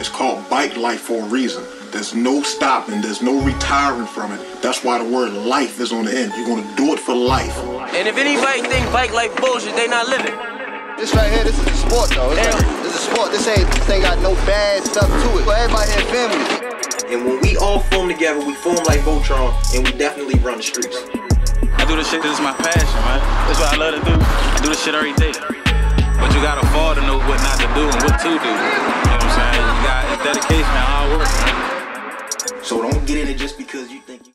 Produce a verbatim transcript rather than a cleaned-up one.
It's called bike life for a reason. There's no stopping, there's no retiring from it. That's why the word life is on the end. You're gonna do it for life. And if anybody think bike life bullshit, they not living. This right here, this is a sport though. It's like, this is a sport. This ain't, this ain't got no bad stuff to it. But everybody here family. And when we all form together, we form like Voltron, and we definitely run the streets. I do this shit because it's my passion, man. That's what I love to do. I do this shit every day. But you gotta fall to know what not to do and what to do. You know what I'm saying? You got dedication and hard work, man. So don't get in it just because you think you